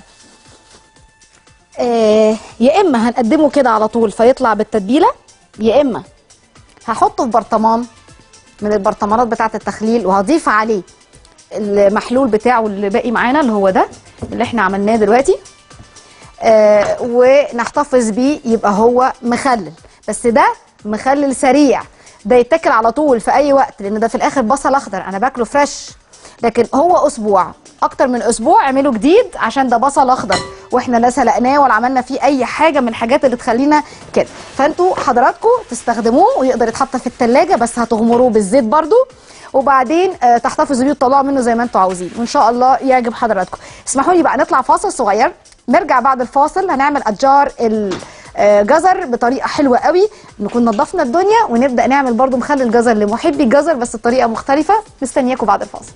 آه يا اما هنقدمه كده على طول فيطلع بالتتبيله، يا اما هحطه في برطمان من البرطمانات بتاعه التخليل وهضيف عليه المحلول بتاعه اللي باقي معانا اللي هو ده اللي احنا عملناه دلوقتي، آه ونحتفظ بيه يبقى هو مخلل. بس ده مخلل سريع، ده يتاكل على طول في اي وقت لان ده في الاخر بصل اخضر انا باكله فريش. لكن هو اسبوع اكتر من اسبوع اعمله جديد عشان ده بصل اخضر واحنا لا سلقناه ولا عملنا فيه اي حاجه من الحاجات اللي تخلينا كده. فانتوا حضراتكم تستخدموه ويقدر يتحط في التلاجة، بس هتغمروه بالزيت برضو وبعدين آه تحتفظوا بيه وتطلعوا منه زي ما انتوا عاوزين، وان شاء الله يعجب حضراتكم. اسمحوا لي بقى نطلع فاصل صغير، نرجع بعد الفاصل هنعمل اشجار الجزر بطريقه حلوه قوي، نكون نظفنا الدنيا ونبدا نعمل برضو مخلل جزر لمحبي الجزر بس بطريقه مختلفه. مستنياكم بعد الفاصل.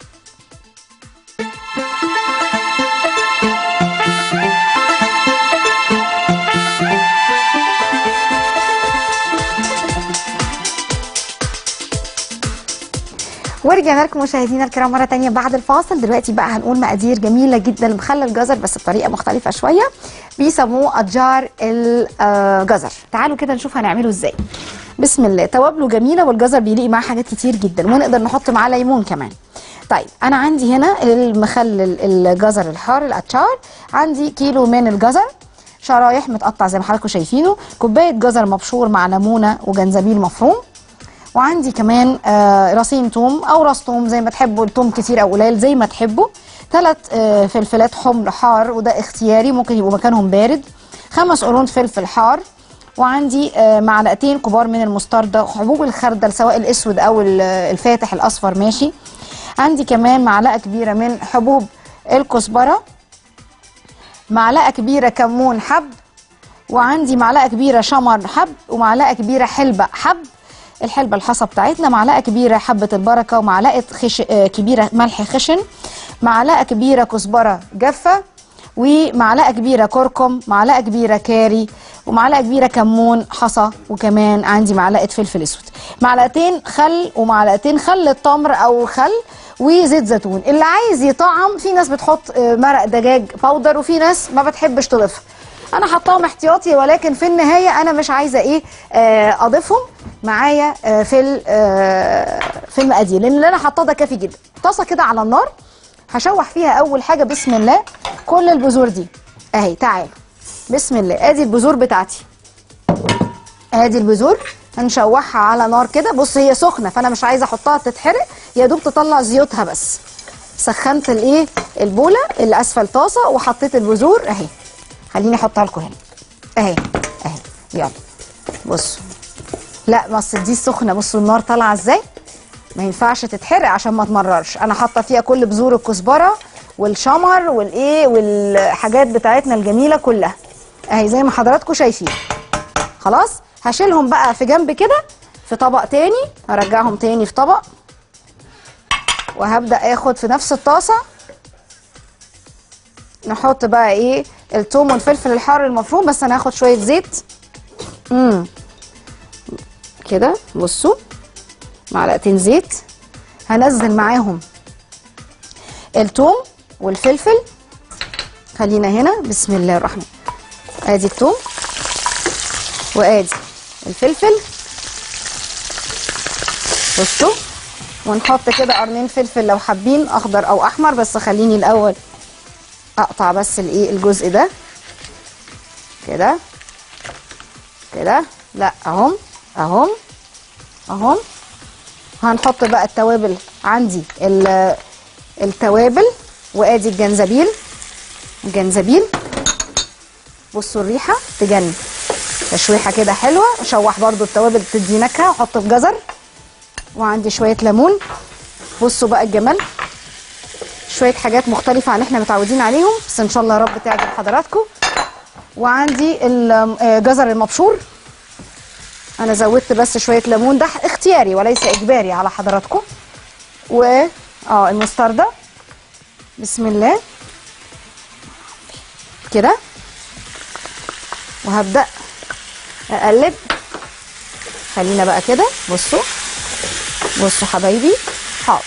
ورجعنا لكم مشاهدينا الكرام مره ثانيه بعد الفاصل. دلوقتي بقى هنقول مقادير جميله جدا لمخلل جزر بس بطريقه مختلفه شويه، بيسموه اشجار الجزر. تعالوا كده نشوف هنعمله ازاي. بسم الله. توابله جميله والجزر بيليق معاه حاجات كتير جدا ونقدر نحط معاه ليمون كمان. طيب انا عندي هنا المخلل الجزر الحار الاتشار، عندي كيلو من الجزر شرايح متقطع زي ما حضراتكم شايفينه، كوبايه جزر مبشور مع ليمونه وجنزبيل مفروم، وعندي كمان آه راسين توم او راس توم زي ما تحبوا، التوم كتير او قليل زي ما تحبوا، ثلاث آه فلفلات حمر حار وده اختياري ممكن يبقوا مكانهم بارد، خمس قرون فلفل حار، وعندي آه معلقتين كبار من المستردة، حبوب الخردل سواء الاسود او الفاتح الاصفر ماشي، عندي كمان معلقه كبيره من حبوب الكزبره، معلقه كبيره كمون حب، وعندي معلقه كبيره شمر حب، ومعلقه كبيره حلبه حب، الحلبة الحصى بتاعتنا، معلقة كبيرة حبة البركة، ومعلقة خش... كبيرة ملح خشن، معلقة كبيرة كزبرة جافة، ومعلقة كبيرة كركم، معلقة كبيرة كاري، ومعلقة كبيرة كمون حصى، وكمان عندي معلقة فلفل اسود، معلقتين خل ومعلقتين خل التمر او خل، وزيت زيتون. اللي عايز يطعم، في ناس بتحط مرق دجاج باودر وفي ناس ما بتحبش تضيفها. انا حطاهم احتياطي، ولكن في النهايه انا مش عايزه ايه آه اضيفهم معايا آه في آه في المقادير، لان اللي انا حطاه ده كافي جدا. طاسه كده على النار هشوح فيها اول حاجه بسم الله كل البذور دي اهي. تعالوا بسم الله، ادي البذور بتاعتي، ادي البذور هنشوحها على نار كده. بص هي سخنه فانا مش عايزه احطها تتحرق، يا دوب تطلع زيوتها بس. سخنت الايه البوله اللي اسفل طاسه وحطيت البذور اهي. خليني احطها لكم هنا اهي اهي. يلا بصوا، لا بس دي سخنه، بصوا النار طالعه ازاي، ما ينفعش تتحرق عشان ما تمررش. انا حاطه فيها كل بذور الكزبره والشمر والايه والحاجات بتاعتنا الجميله كلها اهي زي ما حضراتكم شايفين. خلاص هشيلهم بقى في جنب كده في طبق تاني، هرجعهم تاني في طبق، وهبدا اخد في نفس الطاسه نحط بقى ايه الثوم والفلفل الحار المفروم. بس انا هاخد شويه زيت امم كده، بصوا معلقتين زيت، هنزل معاهم الثوم والفلفل. خلينا هنا بسم الله الرحمن، ادي الثوم وادي الفلفل بصوا، ونحط كده قرنين فلفل لو حابين اخضر او احمر، بس خليني الاول اقطع بس الايه الجزء ده كده كده، لا اهم اهم اهم. هنحط بقى التوابل عندي، التوابل وادي الجنزبيل، الجنزبيل بصوا الريحه تجنن، تشويحه كده حلوه. اشوح برده التوابل تدي نكهه، واحط الجزر وعندي شويه ليمون. بصوا بقى الجمال، شويه حاجات مختلفه عن احنا متعودين عليهم، بس ان شاء الله يا رب تعجب حضراتكم. وعندي الجزر المبشور، انا زودت بس شويه ليمون، ده اختياري وليس اجباري على حضراتكم. و اه المستردة بسم الله كده، وهبدأ اقلب. خلينا بقى كده، بصوا بصوا حبايبي، حاضر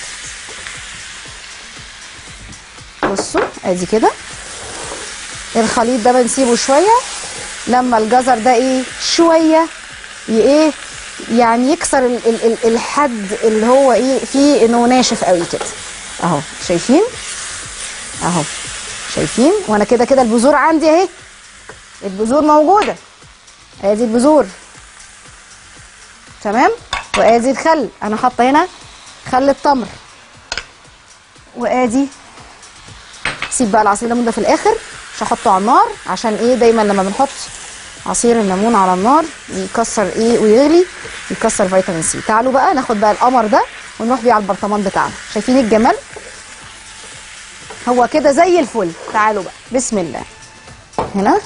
بصوا ادي كده. الخليط ده بنسيبه شويه لما الجزر ده ايه شويه ايه يعني يكسر ال ال ال الحد اللي هو ايه فيه انه ناشف قوي كده اهو. شايفين اهو، شايفين؟ وانا كده كده البذور عندي اهي، البذور موجوده، ادي البذور تمام. وادي الخل، انا حاطه هنا خل التمر، وادي سيب بقى العصير الليمون ده في الاخر، مش هحطه على النار عشان ايه دايما لما بنحط عصير الليمون على النار يكسر ايه ويغلي، يكسر فيتامين سي. تعالوا بقى ناخد بقى القمر ده ونروح بيه على البرطمان بتاعنا. شايفين الجمال؟ هو كده زي الفل. تعالوا بقى بسم الله، هنا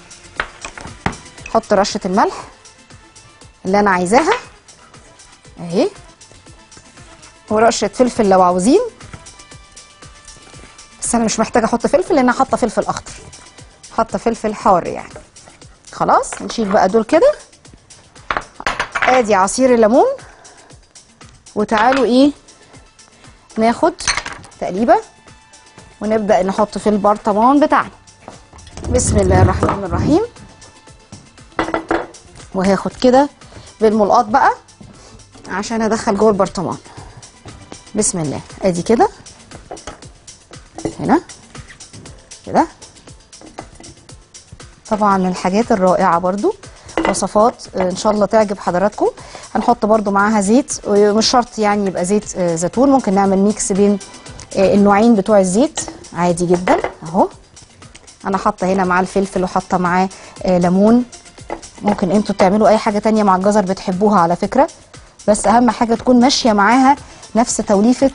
احط رشه الملح اللي انا عايزاها اهي، ورشه فلفل لو عاوزين، بس انا مش محتاجه احط فلفل لان انا حاطه فلفل اخضر، حاطه فلفل حار يعني. خلاص نشيل بقى دول كده. ادي عصير الليمون، وتعالوا ايه ناخد تقليبه ونبدا نحط في البرطمان بتاعنا. بسم الله الرحمن الرحيم. وهاخد كده بالملقاط بقى عشان ادخل جوه البرطمان. بسم الله، ادي كده هنا كده. طبعا من الحاجات الرائعه برضو، وصفات ان شاء الله تعجب حضراتكم. هنحط برضو معاها زيت، ومش شرط يعني يبقى زيت زيتون، ممكن نعمل ميكس بين النوعين بتوع الزيت عادي جدا اهو. انا حاطه هنا مع الفلفل وحاطه معاه ليمون، ممكن انتوا تعملوا اي حاجه تانية مع الجزر بتحبوها على فكره، بس اهم حاجه تكون ماشيه معاها نفس توليفه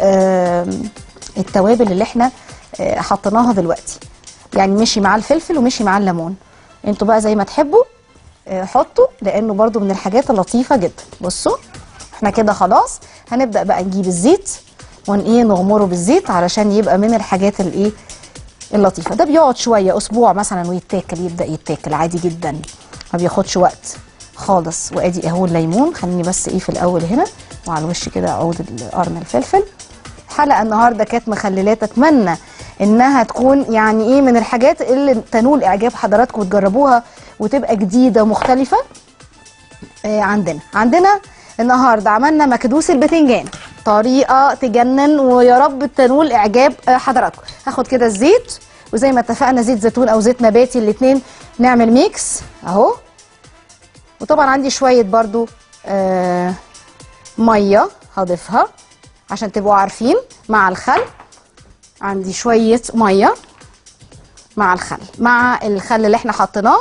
التوابل اللي احنا حطيناها دلوقتي، يعني مشي مع الفلفل ومشي مع الليمون. انتوا بقى زي ما تحبوا حطوا، لانه برضو من الحاجات اللطيفه جدا. بصوا احنا كده خلاص، هنبدا بقى نجيب الزيت ون ايه نغمره بالزيت علشان يبقى من الحاجات الايه اللطيفه. ده بيقعد شويه اسبوع مثلا ويتاكل، يبدا يتاكل عادي جدا، ما بياخدش وقت خالص. وادي اهو الليمون، خليني بس ايه في الاول هنا وعلى الوش كده عود قرن الفلفل. حلقه النهارده كانت مخللات، اتمنى انها تكون يعني ايه من الحاجات اللي تنول اعجاب حضراتكم وتجربوها وتبقى جديده ومختلفه. آه عندنا عندنا النهارده عملنا مكدوس البتنجان، طريقه تجنن ويا رب تنول اعجاب آه حضراتكم. هاخد كده الزيت، وزي ما اتفقنا زيت زيتون او زيت نباتي الاثنين نعمل ميكس اهو. وطبعا عندي شويه برضو آه ميه هضيفها عشان تبقوا عارفين مع الخل. عندي شويه ميه مع الخل، مع الخل اللي احنا حطيناه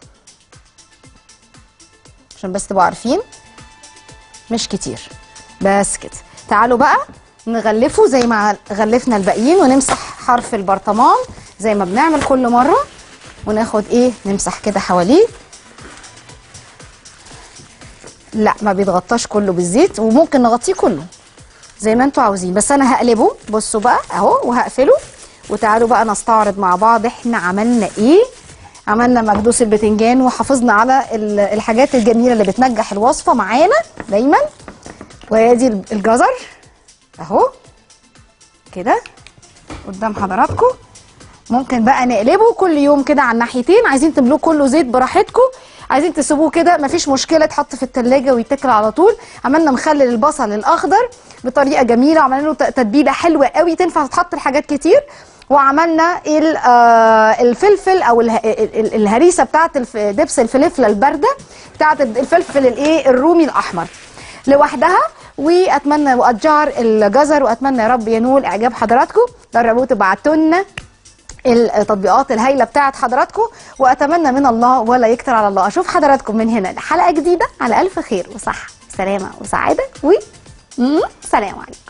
عشان بس تبقوا عارفين، مش كتير بس كده. تعالوا بقى نغلفه زي ما غلفنا الباقيين، ونمسح حرف البرطمان زي ما بنعمل كل مره، وناخد ايه نمسح كده حواليه. لا ما بيتغطاش كله بالزيت، وممكن نغطيه كله زي ما انتوا عاوزين، بس انا هقلبه. بصوا بقى اهو وهقفله. وتعالوا بقى نستعرض مع بعض احنا عملنا ايه. عملنا مكدوس البتنجان وحافظنا على الحاجات الجميله اللي بتنجح الوصفه معانا دايما. وادي الجزر اهو كده قدام حضراتكم. ممكن بقى نقلبه كل يوم كده على الناحيتين. عايزين تملوه كله زيت براحتكم، عايزين تسيبوه كده مفيش مشكله، يتحط في التلاجة ويتاكل على طول. عملنا مخلل البصل الاخضر بطريقه جميله، عملنا له تتبيله حلوه قوي تنفع تتحط لحاجات كتير. وعملنا الفلفل او الهريسه بتاعت دبس الفلفله البارده بتاعت الفلفل الايه الرومي الاحمر لوحدها. واتمنى واتجار الجزر، واتمنى يا رب ينول اعجاب حضراتكم. جربوه تبعتوا لنا التطبيقات الهايله بتاعت حضراتكم، واتمنى من الله ولا يكتر على الله اشوف حضراتكم من هنا لحلقه جديده على الف خير وصحه وسلامه وسعاده و سلام عليكم.